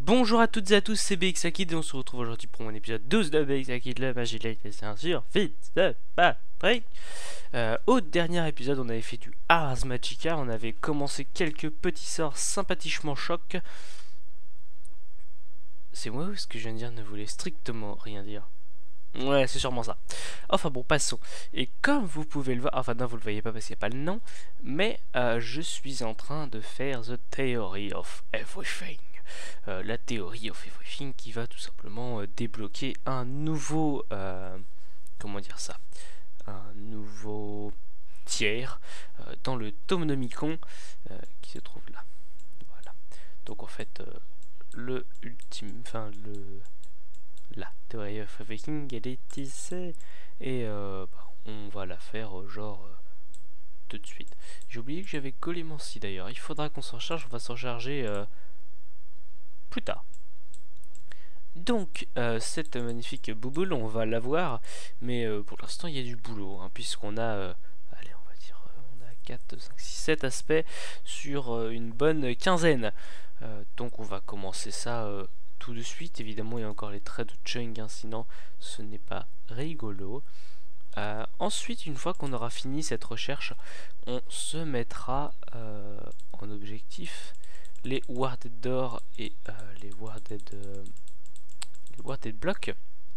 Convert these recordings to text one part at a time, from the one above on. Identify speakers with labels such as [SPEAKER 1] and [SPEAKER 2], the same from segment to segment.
[SPEAKER 1] Bonjour à toutes et à tous, c'est BXAKid et on se retrouve aujourd'hui pour mon épisode 12 de BXAKid, la magie light et c'est sûr, Fils de Patrick. Au dernier épisode, on avait fait du Ars Magica, on avait commencé quelques petits sorts sympathiquement chocs. C'est moi ou ce que je viens de dire ne voulait strictement rien dire? Ouais, c'est sûrement ça. Enfin bon, passons. Et comme vous pouvez le voir, enfin non, vous le voyez pas parce qu'il n'y a pas le nom, mais je suis en train de faire The Theory of Everything. La Theory of Everything qui va tout simplement débloquer un nouveau... comment dire ça? Un nouveau tiers dans le Tomnomicon qui se trouve là. Voilà. Donc en fait, le ultime... Enfin, la Theory of Everything, elle est tissée et on va la faire tout de suite. J'ai oublié que j'avais Golemancy d'ailleurs. Il faudra qu'on s'en charge, on va s'en charger plus tard. Donc, cette magnifique bouboule, on va la voir, mais pour l'instant, il y a du boulot, hein, puisqu'on a, allez, on va dire, on a 4, 5, 6, 7 aspects sur une bonne quinzaine. Donc, on va commencer ça tout de suite. Évidemment, il y a encore les traits de Chung, hein, sinon ce n'est pas rigolo. Ensuite, une fois qu'on aura fini cette recherche, on se mettra en objectif les Warded Door et les Warded Block.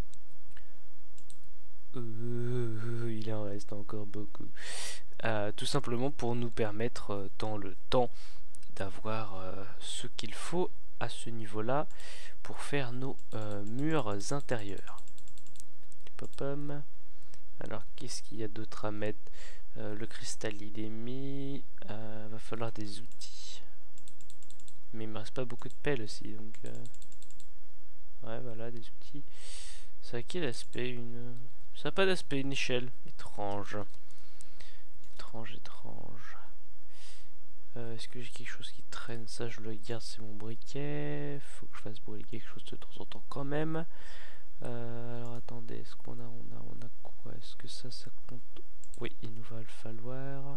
[SPEAKER 1] Il en reste encore beaucoup. Tout simplement pour nous permettre dans le temps d'avoir ce qu'il faut à ce niveau-là pour faire nos murs intérieurs. Pop-pom. Alors, qu'est-ce qu'il y a d'autre à mettre? Le cristal, il est mis. Va falloir des outils. Mais il me reste pas beaucoup de pelles aussi, donc... ouais, voilà, des outils. Ça a quel aspect? Une... Ça n'a pas d'aspect, une échelle. Étrange. Étrange. Est-ce que j'ai quelque chose qui traîne? Ça, je le garde, c'est mon briquet. Faut que je fasse brûler quelque chose de temps en temps quand même. Alors, attendez, est-ce qu'on a... On a quoi? Est-ce que ça compte? Oui, il nous va le falloir.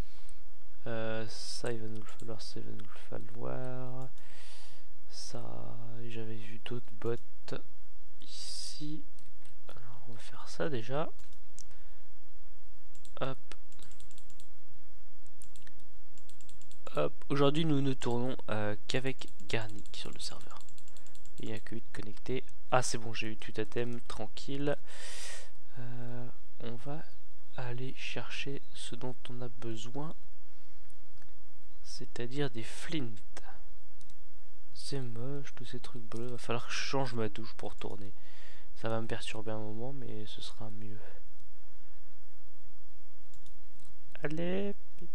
[SPEAKER 1] Ça, il va nous le falloir. Ça, il va nous le falloir. Ça, j'avais vu d'autres bottes ici. Alors, on va faire ça déjà. Hop. Hop. Aujourd'hui, nous ne tournons qu'avec Garnic sur le serveur. Il n'y a que 8 connectés. Ah, c'est bon, j'ai eu tout à thème. Tranquille. On va aller chercher ce dont on a besoin. C'est-à-dire des flints. C'est moche tous ces trucs bleus. Va falloir que je change ma douche pour tourner. Ça va me perturber un moment, mais ce sera mieux. Allez.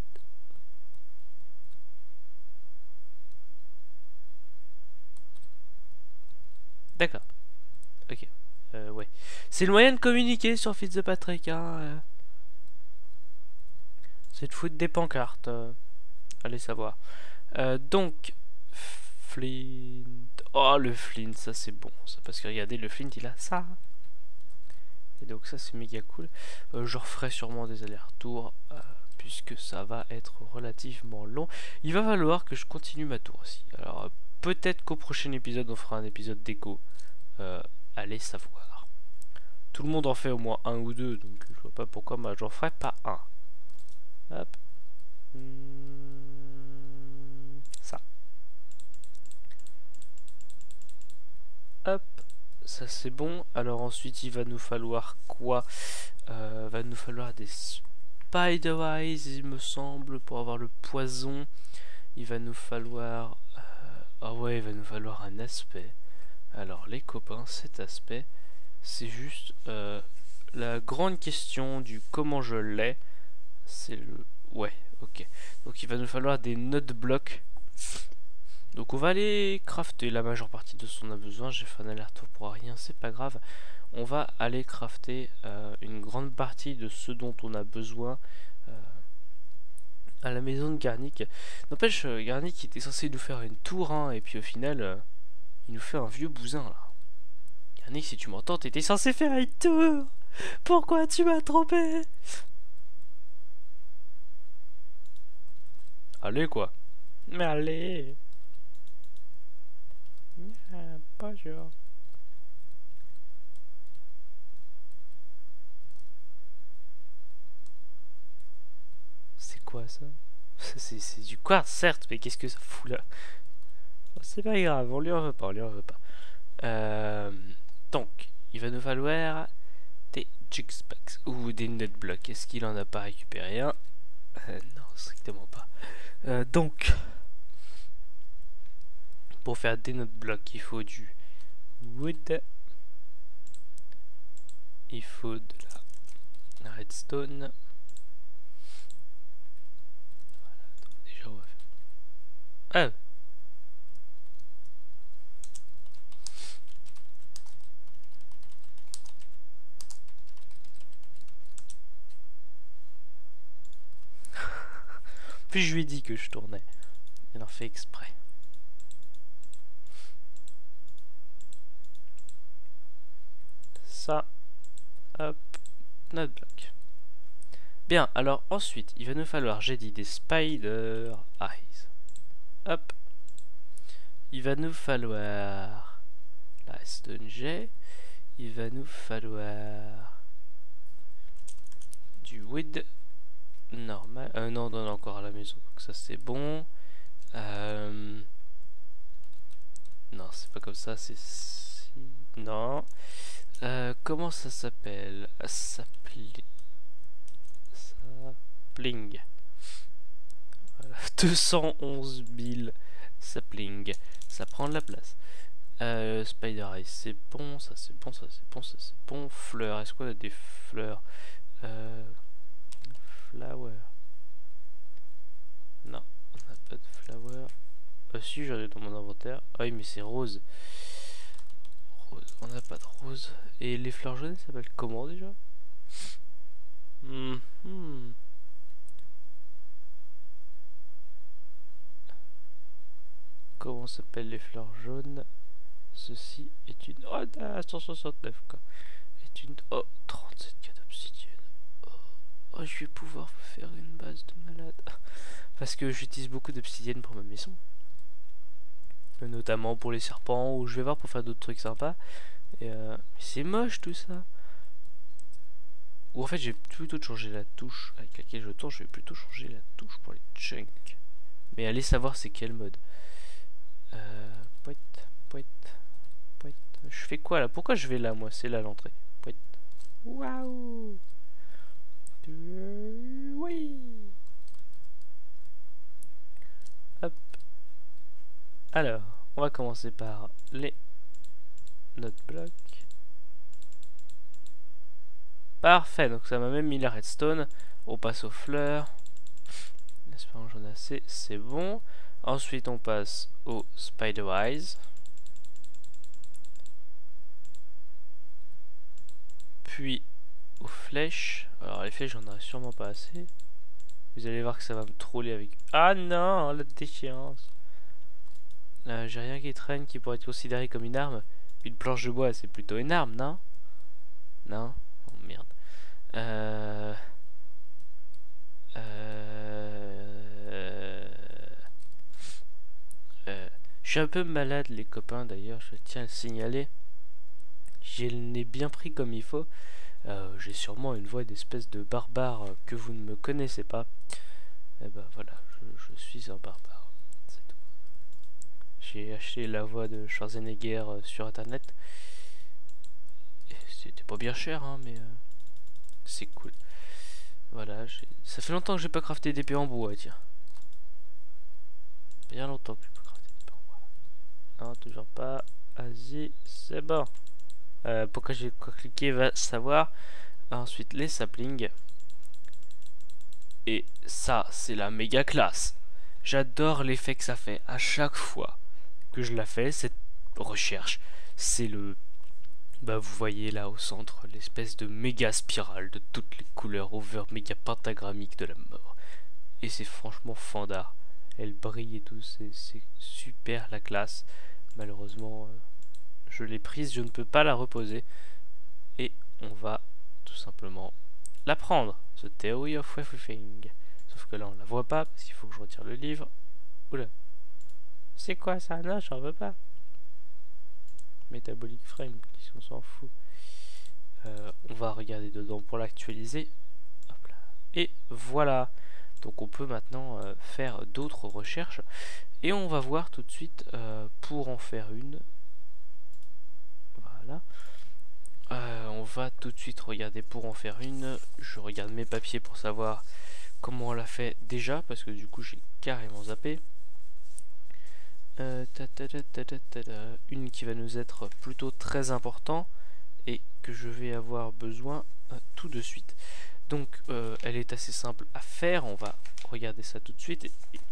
[SPEAKER 1] D'accord. Ok. Ouais. C'est le moyen de communiquer sur Fitzpatrick, hein. C'est de foutre des pancartes. Allez savoir. Donc, Flint. Oh, le Flint, ça c'est bon. Ça, parce que regardez, le Flint, il a ça. Et donc ça, c'est méga cool. Je referai sûrement des allers-retours, puisque ça va être relativement long. Il va falloir que je continue ma tour aussi. Alors, peut-être qu'au prochain épisode, on fera un épisode d'écho. Allez savoir. Tout le monde en fait au moins un ou deux, donc je vois pas pourquoi moi j'en ferai pas un. Hop. Ça. Hop. Ça c'est bon. Alors ensuite il va nous falloir quoi? Va nous falloir des spider eyes, il me semble, pour avoir le poison. Il va nous falloir... ah ouais, il va nous falloir un aspect. Alors les copains, cet aspect, c'est juste la grande question du comment je l'ai. C'est le... ouais, ok. Donc il va nous falloir des node blocks. Donc on va aller crafter la majeure partie de ce qu'on a besoin. J'ai fait un aller-retour pour rien, c'est pas grave. On va aller crafter une grande partie de ce dont on a besoin à la maison de Garnic. N'empêche, Garnic était censé nous faire une tour, hein, et puis au final, il nous fait un vieux bousin là. Garnic, si tu m'entends, t'étais censé faire une tour. Pourquoi tu m'as trompé? Allez quoi. Mais allez. Bonjour. C'est quoi ça? C'est du quartz, certes, mais qu'est-ce que ça fout là? Oh, c'est pas grave, on lui en veut pas, on lui en veut pas. Donc, il va nous falloir des jigspacks ou des nutblocks. Est-ce qu'il en a pas récupéré un? Non, strictement pas. Donc, pour faire des nutblocks, il faut du wood, il faut de la redstone. Voilà, donc déjà on va faire. Ah! Puis je lui ai dit que je tournais. Il en fait exprès. Ça, hop, notre bloc. Bien, alors ensuite, il va nous falloir, j'ai dit, des spider eyes. Hop. Il va nous falloir la stone J. Il va nous falloir du wood normal. Non, on en a encore à la maison, donc ça c'est bon. Non, c'est pas comme ça, c'est... Non. Comment ça s'appelle? Sapling. Voilà. 211 000 sapling. Ça prend de la place. Spider Eye, c'est bon, ça c'est bon, ça c'est bon, ça c'est bon. Fleurs, est-ce qu'on a des fleurs? Flower. Non, on n'a pas de flower. Si, j'en ai dans mon inventaire. Ah oui, mais c'est rose. Rose, on n'a pas de rose. Et les fleurs jaunes, ça s'appelle comment déjà? Comment s'appellent les fleurs jaunes? Ceci est une... Oh, 169 quoi. Est une... Oh, 37 cas d'obsidienne. Oh, je vais pouvoir faire une base de malade. Parce que j'utilise beaucoup d'obsidienne pour ma maison. Notamment pour les serpents, ou je vais voir pour faire d'autres trucs sympas. Et mais c'est moche tout ça. Ou en fait, j'ai plutôt changer la touche avec laquelle je tourne. Je vais plutôt changer la touche pour les chunks. Mais allez savoir c'est quel mode. Poit, poit, poit. Je fais quoi là? Pourquoi je vais là moi? C'est là l'entrée. Poit. Waouh! Oui! Hop. Alors, on va commencer par les notre bloc. Parfait, donc ça m'a même mis la redstone. On passe aux fleurs. J'espère que j'en ai assez, c'est bon. Ensuite, on passe aux spider eyes. Puis aux flèches. Alors, les flèches, j'en ai sûrement pas assez. Vous allez voir que ça va me troller avec. Ah non, la déchéance. J'ai rien qui traîne qui pourrait être considéré comme une arme. Une planche de bois, c'est plutôt une arme, non? Non? Oh merde. Je suis un peu malade, les copains, d'ailleurs, je tiens à le signaler. Je l'ai bien pris comme il faut. J'ai sûrement une voix d'espèce de barbare que vous ne me connaissez pas. Et ben voilà, je suis un barbare. C'est tout. J'ai acheté la voix de Schwarzenegger sur internet. C'était pas bien cher, hein, mais c'est cool. Voilà, ça fait longtemps que j'ai pas crafté d'épée en bois, tiens. Bien longtemps que j'ai pas crafté d'épée en bois. Non, toujours pas. Vas-y, c'est bon. Pourquoi j'ai cliqué va savoir. Ensuite, les saplings. Et ça, c'est la méga classe. J'adore l'effet que ça fait à chaque fois que je la fais, cette recherche. C'est le... Bah vous voyez là au centre, l'espèce de méga spirale de toutes les couleurs over méga pentagrammique de la mort. Et c'est franchement fandard. Elle brille et tout, c'est super la classe. Malheureusement, je l'ai prise, je ne peux pas la reposer. Et on va tout simplement la prendre. The Theory of Everything. Sauf que là on la voit pas parce qu'il faut que je retire le livre. Oula. C'est quoi ça? Non, j'en veux pas. Metabolic Frame, qu'est-ce qu'on s'en fout. On va regarder dedans pour l'actualiser. Et voilà. Donc on peut maintenant faire d'autres recherches. Et on va voir tout de suite pour en faire une. Voilà. On va tout de suite regarder pour en faire une. Je regarde mes papiers pour savoir comment on l'a fait déjà, parce que du coup j'ai carrément zappé. Une qui va nous être plutôt très important et que je vais avoir besoin tout de suite. Donc elle est assez simple à faire, on va regarder ça tout de suite.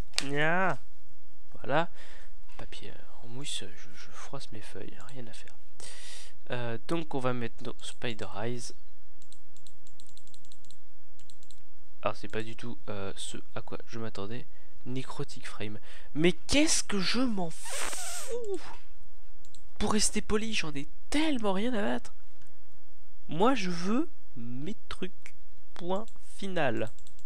[SPEAKER 1] Voilà, papier en mousse, je froisse mes feuilles, rien à faire. Donc on va mettre nos Spider Eyes. Alors c'est pas du tout ce à quoi je m'attendais. Necrotic Frame. Mais qu'est-ce que je m'en fous! Pour rester poli, j'en ai tellement rien à battre. Moi je veux mes trucs. Point final.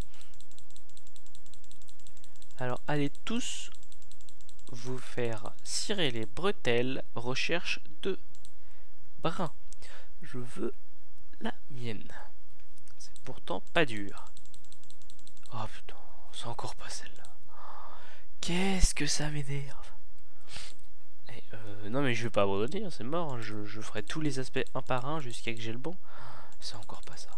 [SPEAKER 1] Alors allez tous vous faire cirer les bretelles. Recherche de brun. Je veux la mienne. C'est pourtant pas dur. Oh putain, c'est encore pas celle-là. Qu'est-ce que ça m'énerve. Non mais je vais pas abandonner, c'est mort. Hein. Je ferai tous les aspects un par un jusqu'à que j'ai le bon. C'est encore pas ça.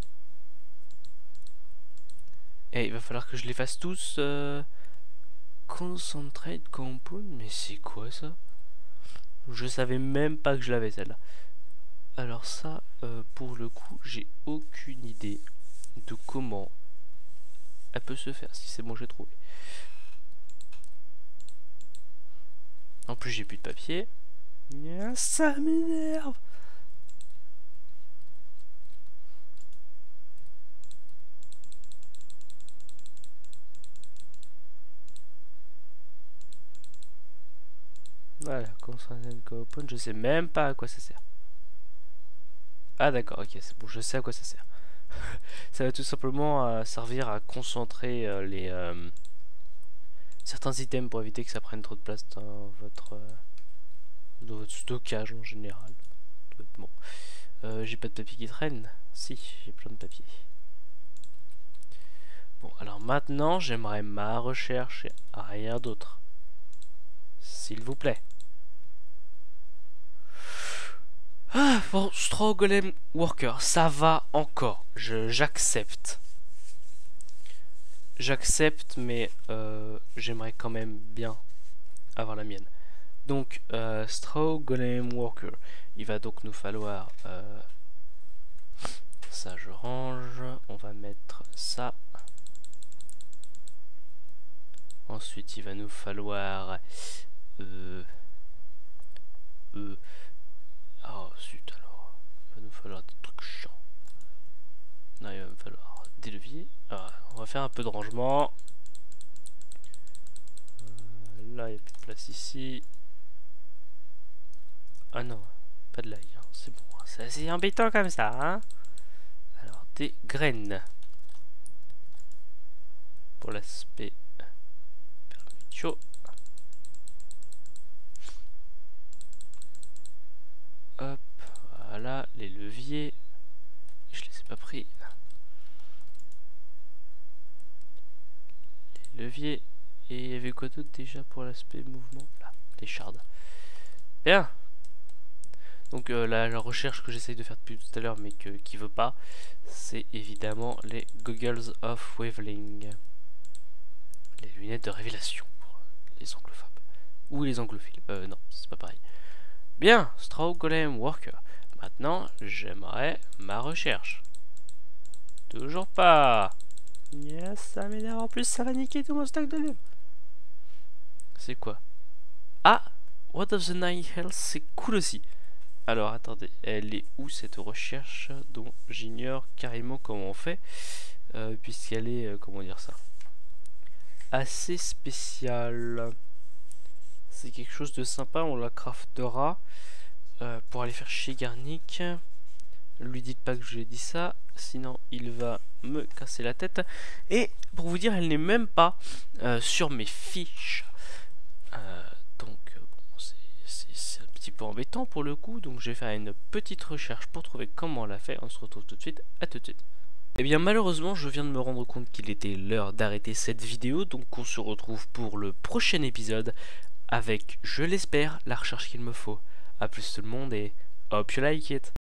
[SPEAKER 1] Et il va falloir que je les fasse tous. Concentrate Compound. Mais c'est quoi ça? Je savais même pas que je l'avais celle-là. Alors ça, pour le coup, j'ai aucune idée de comment elle peut se faire. Si c'est bon, j'ai trouvé. En plus, j'ai plus de papier. Ça m'énerve. Voilà, Concentrate Compound, je sais même pas à quoi ça sert. Ah d'accord, ok, c'est bon, je sais à quoi ça sert. Ça va tout simplement servir à concentrer certains items pour éviter que ça prenne trop de place dans votre stockage en général. Bon. J'ai pas de papier qui traîne. Si, j'ai plein de papier. Bon, alors maintenant, j'aimerais ma recherche et rien d'autre. S'il vous plaît. Ah, bon, Straw Golem Worker, ça va encore. J'accepte. J'accepte, mais j'aimerais quand même bien avoir la mienne. Donc, Straw Golem Worker. Il va donc nous falloir... ça, je range. On va mettre ça. Ensuite, il va nous falloir... oh, zut alors. Il va nous falloir des trucs chiants. Non, il va me falloir des leviers. Alors, on va faire un peu de rangement. Là, il n'y a plus de place ici. Ah non, pas de l'ail. Hein. C'est bon. C'est assez embêtant comme ça. Hein. Alors, des graines. Pour l'aspect permutio. Hop, voilà, les leviers. Je les ai pas pris. Les leviers. Et il y avait quoi d'autre déjà pour l'aspect mouvement? Là, les shards. Bien. Donc la recherche que j'essaye de faire depuis tout à l'heure mais qui veut pas, c'est évidemment les Goggles of Waveling. Les lunettes de révélation pour les anglophobes. Ou les anglophiles. Non, c'est pas pareil. Bien, Straw Golem Worker. Maintenant, j'aimerais ma recherche. Toujours pas. Yes, ça m'énerve. En plus, ça va niquer tout mon stock de livres. C'est quoi? Ah, What of the Nine Hells, c'est cool aussi. Alors, attendez, elle est où cette recherche dont j'ignore carrément comment on fait, puisqu'elle est, comment dire ça, assez spéciale. C'est quelque chose de sympa, on la craftera pour aller faire chez Garnick. Lui dites pas que je lui ai dit ça, sinon il va me casser la tête. Et pour vous dire, elle n'est même pas sur mes fiches. Donc bon, c'est un petit peu embêtant pour le coup, donc je vais faire une petite recherche pour trouver comment on l'a fait. On se retrouve tout de suite, à tout de suite. Eh bien malheureusement je viens de me rendre compte qu'il était l'heure d'arrêter cette vidéo, donc on se retrouve pour le prochain épisode avec, je l'espère, la recherche qu'il me faut. A plus tout le monde et hope you like it.